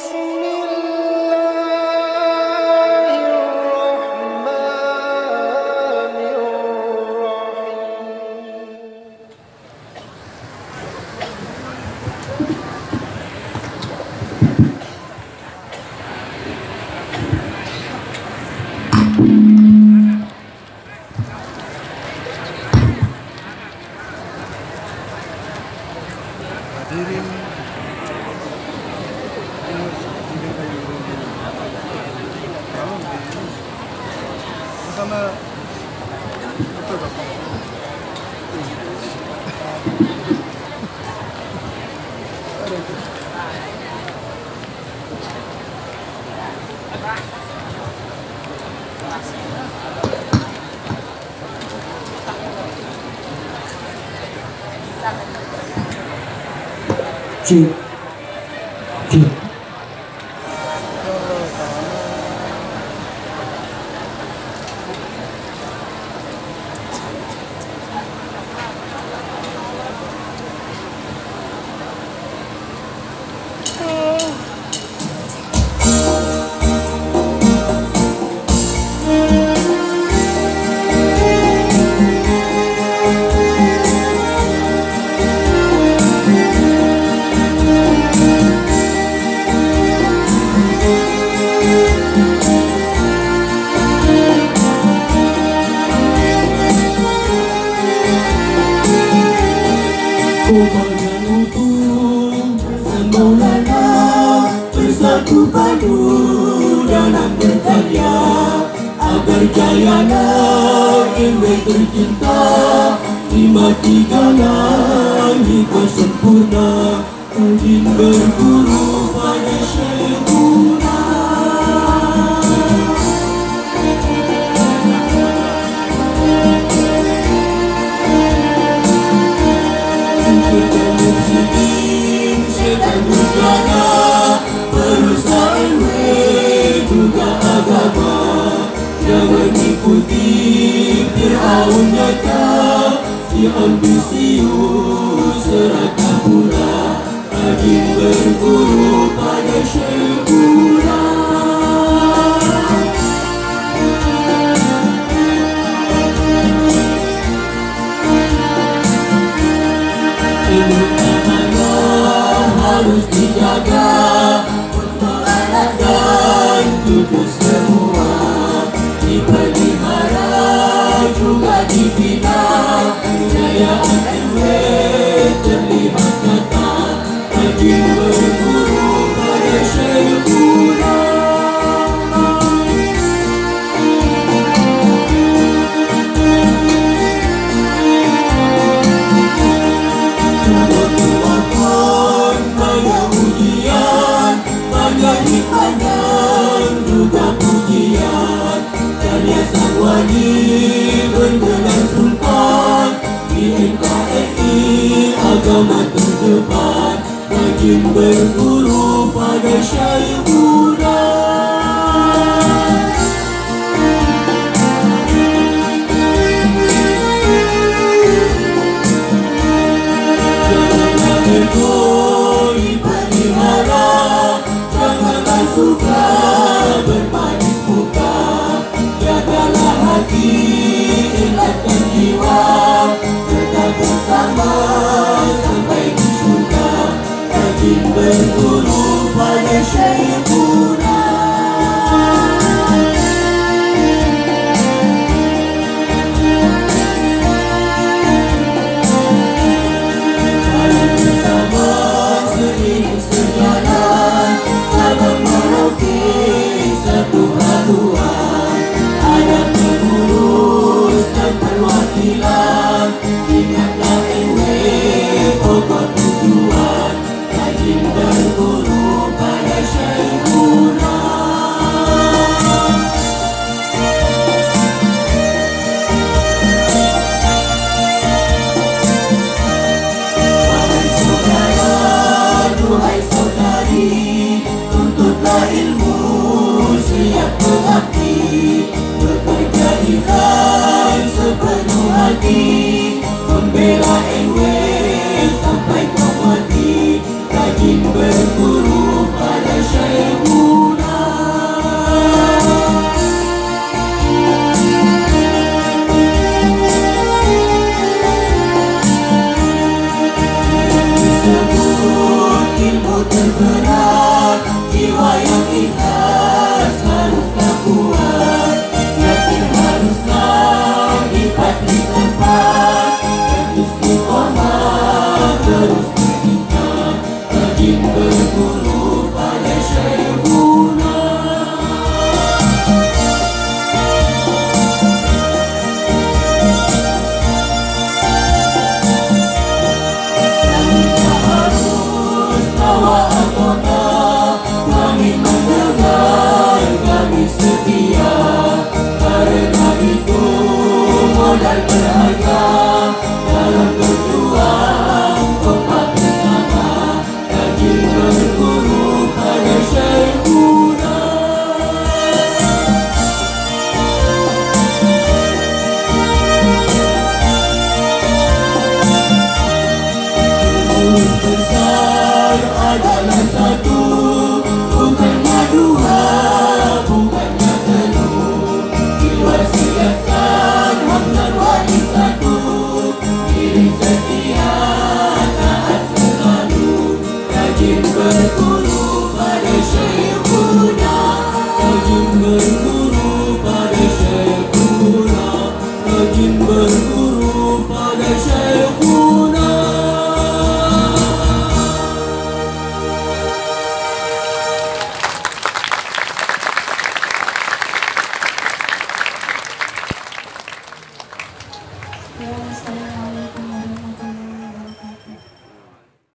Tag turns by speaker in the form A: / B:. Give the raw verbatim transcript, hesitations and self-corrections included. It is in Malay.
A: Cik, cik.
B: Bersatu padu dalam berkarya agar jayana ilmu tercinta lima tiga langit sempurna ingin berguru pada Syaikhuna. Singkir dan muslimin setan berjana berusaha juga agama, jangan ikuti Fir'aun nyata, si ambisius serakah pula, rajin berguru pada Syaikhuna. Ilmu amanah harus dijaga dan tubuh semua dipelihara juga dibina. Kejayaan M W terlihat nyata, rajin berguru pada Syaikhuna. Tua-tua pun banyak ujian, banyak hikmah dan juga pujian. Karya sang wali bergelar sultan, di N K R I agama terdepan, rajin berguru pada Syaikhuna. Janganlah ego dipelihara, janganlah suka bermanis muka, jagalah hati, ikhlaskan jiwa, tetap bersama sampai di surga, rajin berguru pada Syaikhuna. Saling bersama, seiring sejalan, salam merauke satu haluan, ada pengurus dan perwakilan. Ingatlah M W pokok tujuan, rajin berguru pada Syaikhuna. jiwa yang ikhlas haruslah kuat, yakin haruslah dipatri tempat, dan istiqomah terus berkincang, rajin berguru pada Syaikhuna. Sami'Na harus bawa Atho'Na, kami mendengar, kami setia, karena itu modal berharga dalam berjuang kompak bersama, rajin berguru pada Syaikhuna. Tujuan besar adalah satu, bukannya dua, bukannya telur. Diwasiatkan Hamzanwadi satu, diri setia, taat selalu, rajin berguru